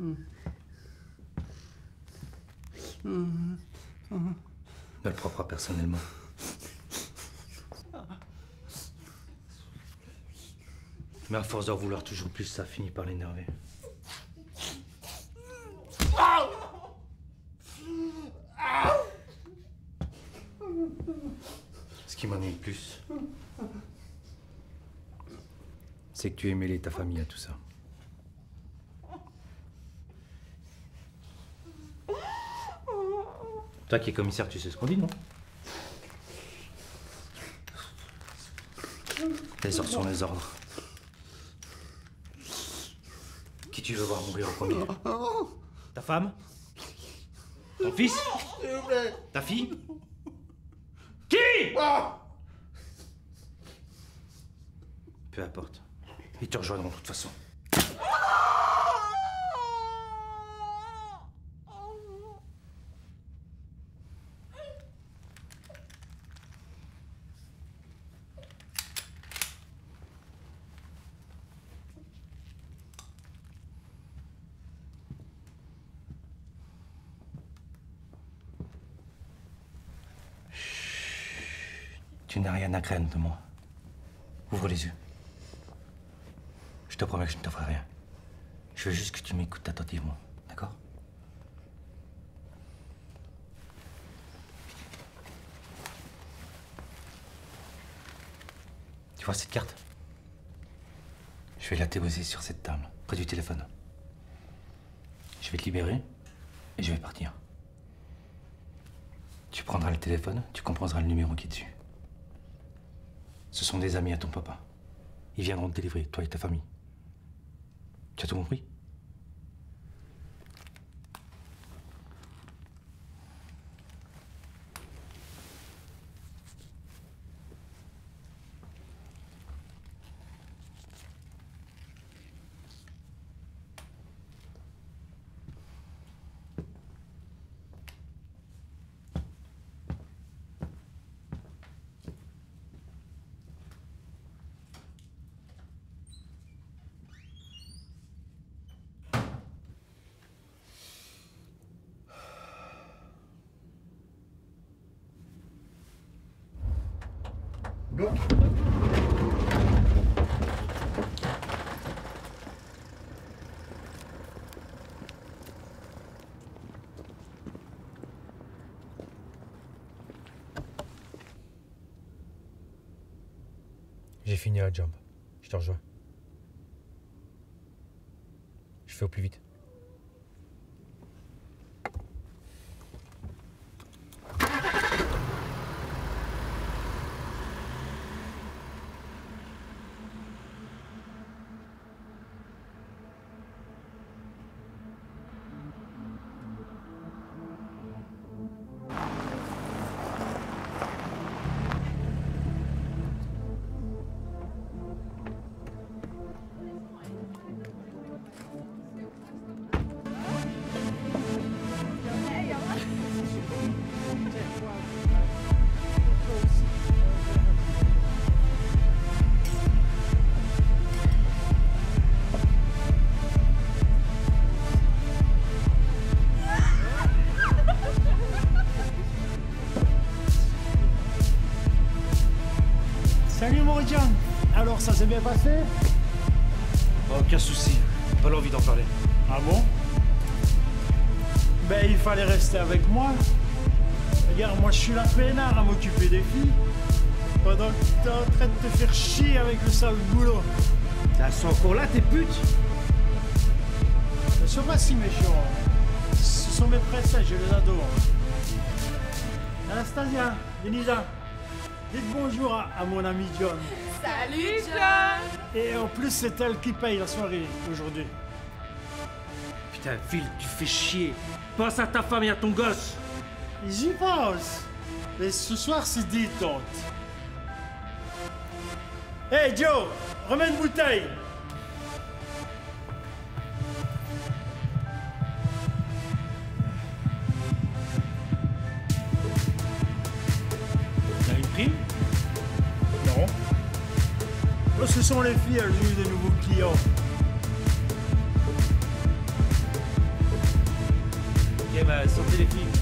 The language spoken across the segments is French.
Ne le prends pas personnellement. Mais à force d'en vouloir toujours plus, ça finit par l'énerver. Ce qui m'ennuie le plus, c'est que tu aies mêlé ta famille à tout ça. Toi qui es commissaire, tu sais ce qu'on dit, non? Les ordres sont les ordres. Qui tu veux voir mourir en premier? Ta femme? Ton fils? Ta fille? Qui? Peu importe. Ils te rejoindront de toute façon. Tu n'as rien à craindre de moi. Ouvre les yeux. Je te promets que je ne te ferai rien. Je veux juste que tu m'écoutes attentivement, d'accord? Tu vois cette carte? Je vais la déposer sur cette table, près du téléphone. Je vais te libérer et je vais partir. Tu prendras le téléphone, tu composeras le numéro qui est dessus. Ce sont des amis à ton papa. Ils viendront te délivrer, toi et ta famille. Tu as tout compris? J'ai fini la job. Je te rejoins. Je fais au plus vite. Salut mon John. Alors ça s'est bien passé? Aucun souci. Pas l'envie d'en parler. Ah bon? Ben il fallait rester avec moi. Regarde, moi je suis la peinard à m'occuper des filles. Pendant que t'es en train de te faire chier avec le sale boulot. Elles sont encore là, tes putes? Ne sois pas si méchant. Ce sont mes princesses, je les adore. Anastasia, Denisa, dites bonjour à mon ami John. Salut John! Et en plus, c'est elle qui paye la soirée aujourd'hui. Putain, Phil, tu fais chier. Pense à ta femme et à ton gosse. J'y pense. Mais ce soir, c'est détente. Hey Joe, remets une bouteille. T'as une prime? Non. Oh, ce sont les filles, elles ont eu de nouveaux clients. bah, sortez les filles.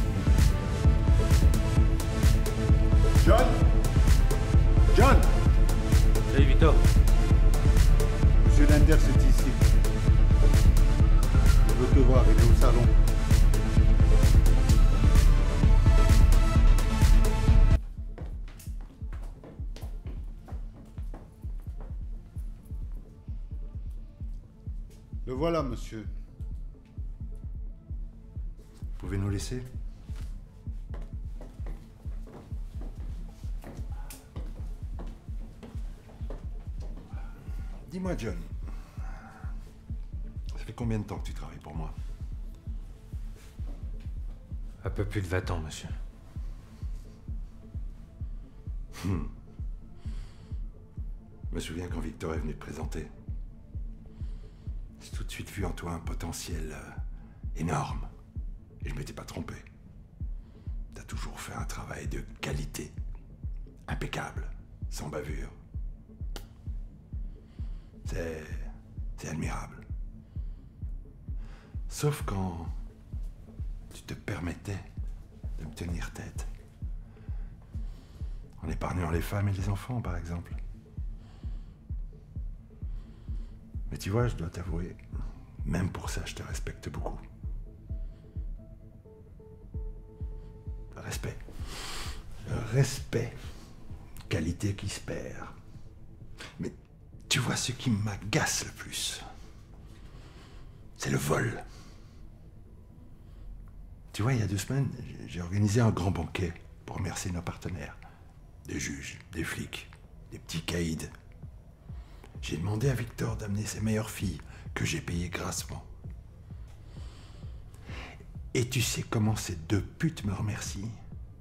John? John? Salut Victor. Monsieur Lenders est ici. Je veux te voir, il est au salon. Le voilà, monsieur. Vous pouvez nous laisser? Dis-moi, John, ça fait combien de temps que tu travailles pour moi? Un peu plus de 20 ans, monsieur. Je me souviens quand Victor est venu te présenter. J'ai tout de suite vu en toi un potentiel énorme. Et je m'étais pas trompé. T'as toujours fait un travail de qualité. Impeccable, sans bavure. C'est admirable. Sauf quand tu te permettais de me tenir tête. En épargnant les femmes et les enfants, par exemple. Mais tu vois, je dois t'avouer, même pour ça, je te respecte beaucoup. Le respect. Le respect. Qualité qui se perd. Mais tu vois, ce qui m'agace le plus, c'est le vol. Tu vois, il y a 2 semaines, j'ai organisé un grand banquet pour remercier nos partenaires. Des juges, des flics, des petits caïds. J'ai demandé à Victor d'amener ses meilleures filles, que j'ai payées grassement. Et tu sais comment ces 2 putes me remercient?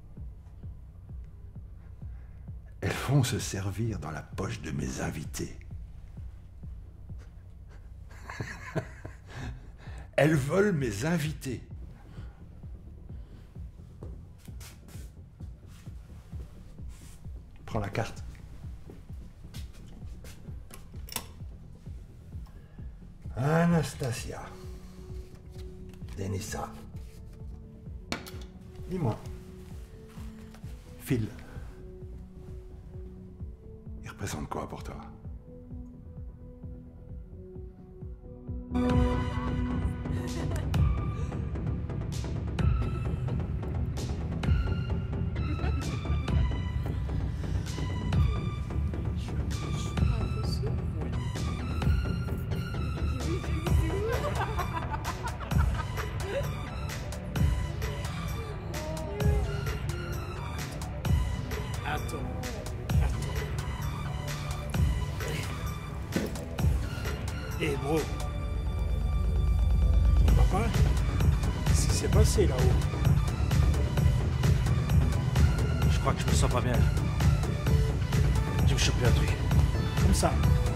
Elles font se servir dans la poche de mes invités. Elles volent mes invités. Prends la carte. Anastasia. Denisa. Dis-moi. Phil. Il représente quoi pour toi? Eh bro, papa, qu'est-ce qui s'est passé là-haut? Je crois que je me sens pas bien. J'ai me chopé un truc. Comme ça.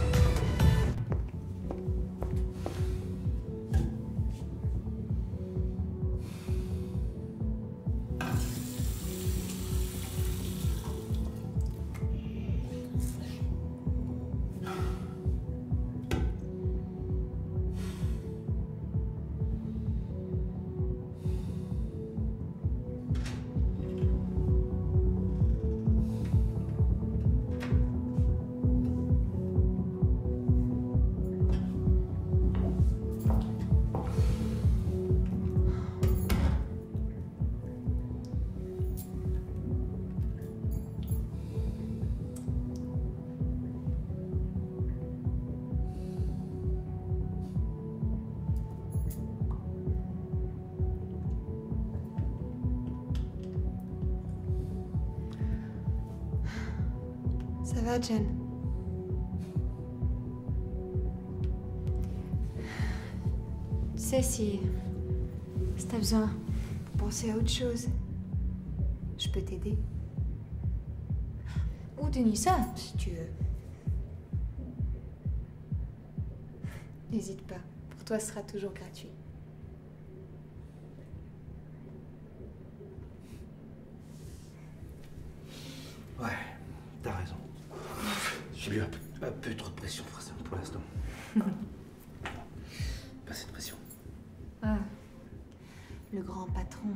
Ça va, Jen? Tu sais, si t'as besoin pour penser à autre chose, je peux t'aider. Ou Denisa, si tu veux. N'hésite pas. Pour toi, ce sera toujours gratuit. Ouais, t'as raison. J'ai eu un peu trop de pression pour l'instant. Pas cette pression. Ah, le grand patron.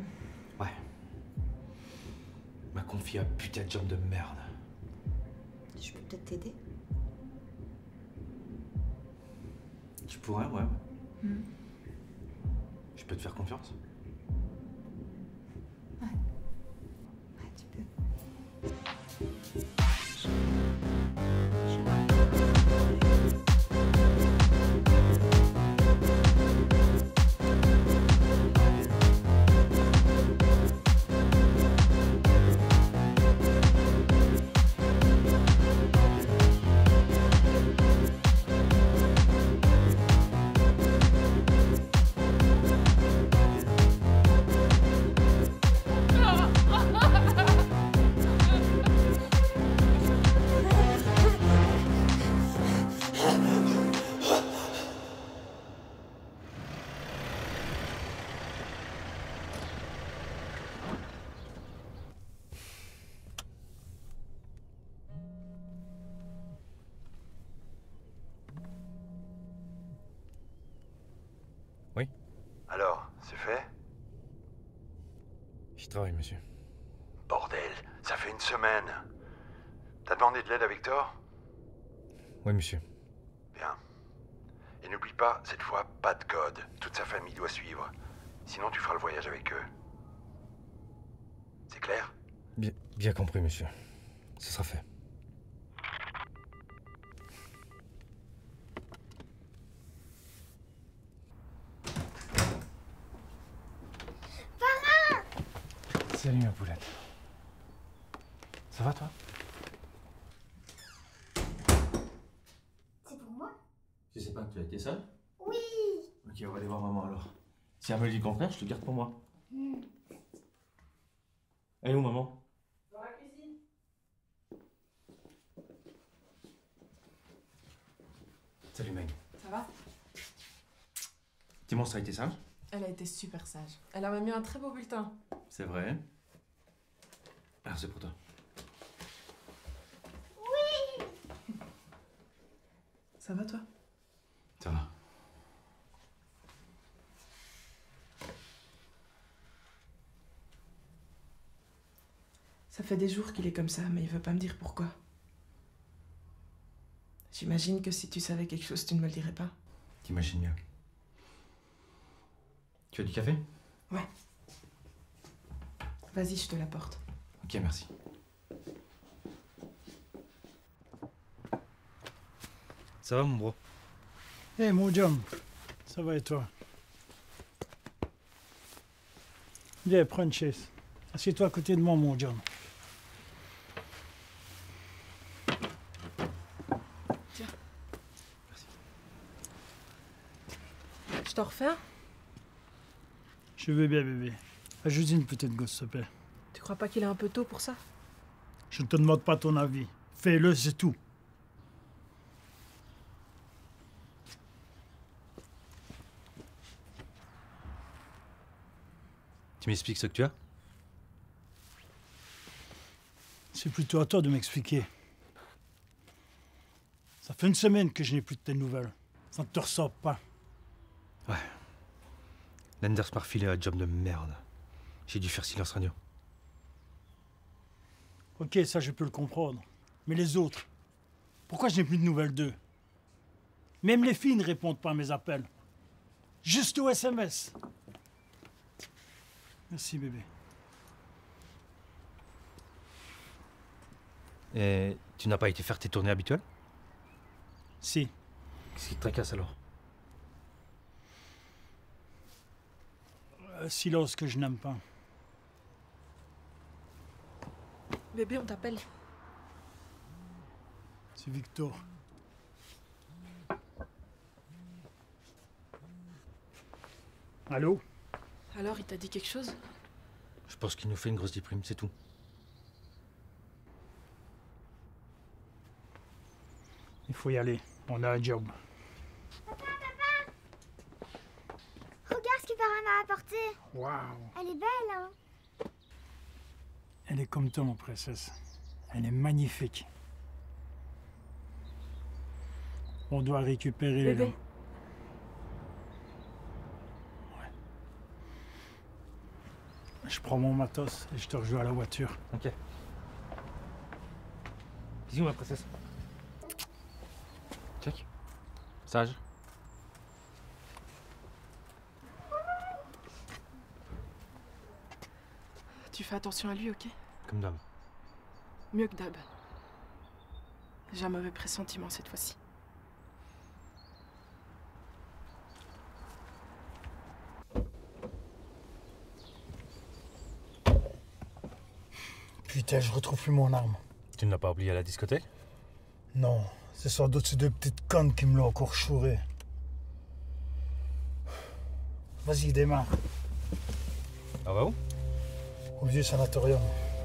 putain de job de merde. Je peux peut-être t'aider. Tu pourrais, ouais. Je peux te faire confiance? Ouais, tu peux. Oui? Alors, c'est fait? J'y travaille, monsieur. Bordel, ça fait une semaine. T'as demandé de l'aide à Victor? Oui, monsieur. Bien. Et n'oublie pas, cette fois, pas de code. Toute sa famille doit suivre. Sinon, tu feras le voyage avec eux. C'est clair? Bien compris, monsieur. Ce sera fait. Salut ma poulette. Ça va toi? C'est pour moi? Tu sais pas que tu as été seule? Oui. Ok, on va aller voir maman alors. Si elle me dit le contraire, je te garde pour moi. Elle est où maman? Dans la cuisine. Salut Meg. Ça va? Dis-moi, ça a été sage? Elle a été super sage. Elle a même mis un très beau bulletin. C'est vrai. Alors c'est pour toi. Ça va toi? Ça va. Ça fait des jours qu'il est comme ça, mais il veut pas me dire pourquoi. J'imagine que si tu savais quelque chose, tu ne me le dirais pas. T'imagines bien. Tu as du café? Ouais. Vas-y, je te l'apporte. Ok, merci. Ça va mon bro? Hé, mon John, ça va et toi? Viens, prends une chaise. Assieds-toi à côté de moi, mon John. Tiens. Merci. Je t'en refais un? Je vais bien, bébé. Ajoute une petite gosse, s'il te plaît. Tu crois pas qu'il est un peu tôt pour ça? Je ne te demande pas ton avis. Fais-le, c'est tout. Tu m'expliques ce que tu as? C'est plutôt à toi de m'expliquer. Ça fait une semaine que je n'ai plus de tes nouvelles. Ça ne te ressort pas. Ouais. Landers m'a refilé un job de merde. J'ai dû faire silence radio. Ok, ça je peux le comprendre. Mais les autres, pourquoi je n'ai plus de nouvelles d'eux? Même les filles ne répondent pas à mes appels. Juste au SMS. Merci bébé. Et tu n'as pas été faire tes tournées habituelles? Si. Qu'est-ce qui te tracasse alors? Silence que je n'aime pas. Bébé, on t'appelle. C'est Victor. Allô? Alors, il t'a dit quelque chose? Je pense qu'il nous fait une grosse déprime, c'est tout. Il faut y aller. On a un job. Regarde ce que Parrain m'a apporté. Waouh! Elle est belle, hein? Elle est comme toi, mon princesse. Elle est magnifique. On doit récupérer les Bébé. lampes. Ouais. Je prends mon matos et je te rejoins à la voiture. Ok. Bisous, ma princesse. Check. Sage. Tu fais attention à lui, ok? Comme d'hab. Mieux que d'hab. J'ai un mauvais pressentiment cette fois-ci. Putain, je retrouve plus mon arme. Tu ne l'as pas oublié à la discothèque? Non, c'est sans doute ces deux petites connes qui me l'ont encore chouré. Vas-y, démarre. Ah va où? Au vieux sanatorium.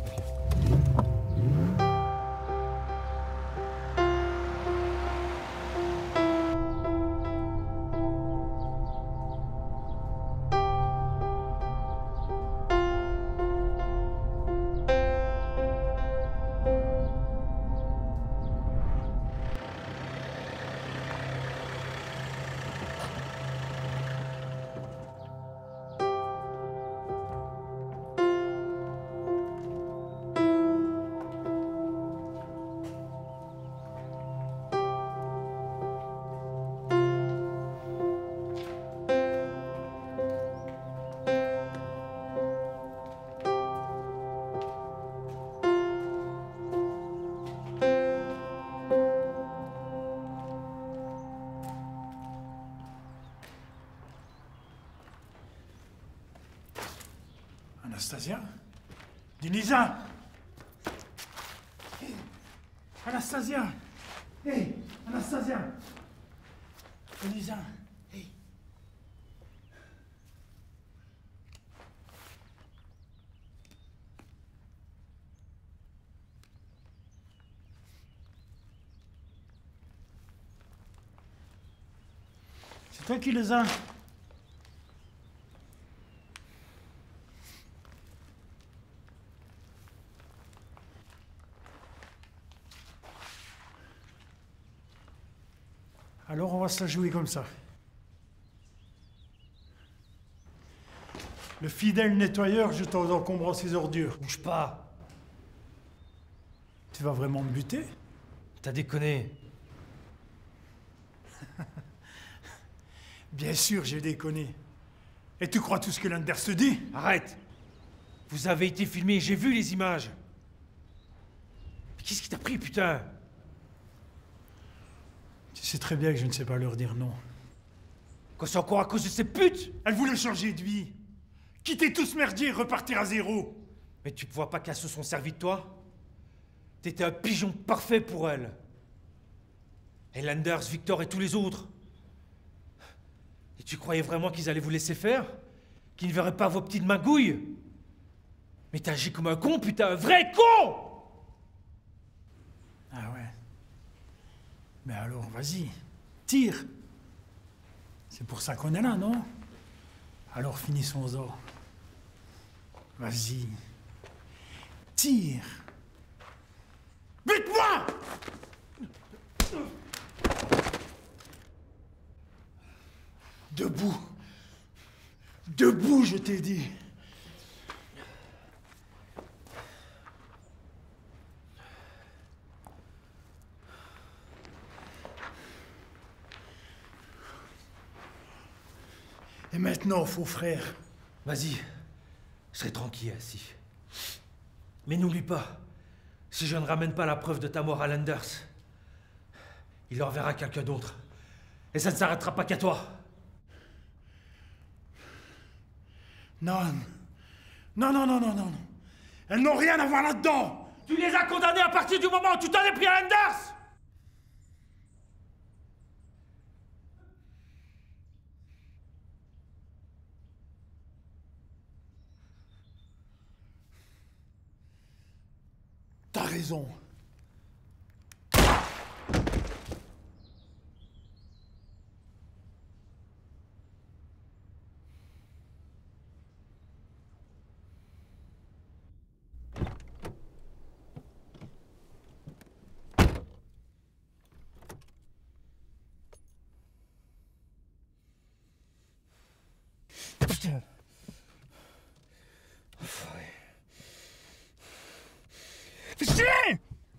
Anastasia? Denisa! Hey, Anastasia! Hey, Anastasia! Denisa! Hey! C'est toi qui les as? Alors on va se la jouer comme ça. Le fidèle nettoyeur jetant aux encombrants ses ordures. Bouge pas. Tu vas vraiment me buter? T'as déconné. Bien sûr, j'ai déconné. Et tu crois tout ce que Landers te dit? Arrête. Vous avez été filmé, j'ai vu les images. Mais qu'est-ce qui t'a pris, putain? Tu sais très bien que je ne sais pas leur dire non. Quoi, c'est encore à cause de ces putes? Elle voulait changer de vie. Quitter tout ce merdier et repartir à zéro. Mais tu vois pas qu'elles se sont servies de toi? T'étais un pigeon parfait pour elles. Et Landers, Victor et tous les autres. Et tu croyais vraiment qu'ils allaient vous laisser faire? Qu'ils ne verraient pas vos petites magouilles? Mais t'as agi comme un con, putain, un vrai con! Ah ouais. Mais alors, vas-y. Tire. C'est pour ça qu'on est là, non? Alors finissons-en. Vas-y. Tire. Bute-moi! Debout. Debout, je t'ai dit. Et maintenant, faux frère. Vas-y, je serai tranquille assis. Mais n'oublie pas, si je ne ramène pas la preuve de ta mort à Landers, il leur verra quelqu'un d'autre. Et ça ne s'arrêtera pas qu'à toi. Non. Non, non, non, non, non. Elles n'ont rien à voir là-dedans. Tu les as condamnés à partir du moment où tu t'en es pris à Landers! T'as raison. Putain. Fais chier!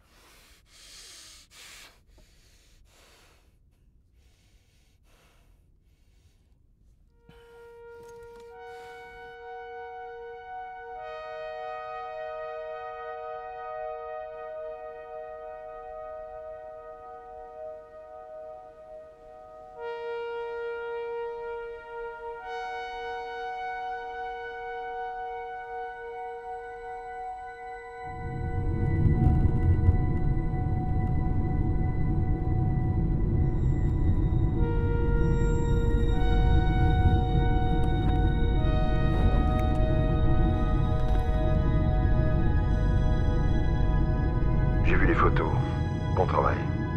Bon travail.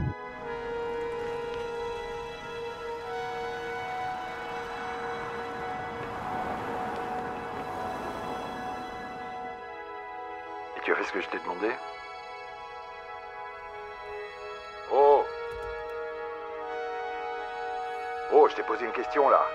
Et tu as fait ce que je t'ai demandé? Oh! Oh, je t'ai posé une question là.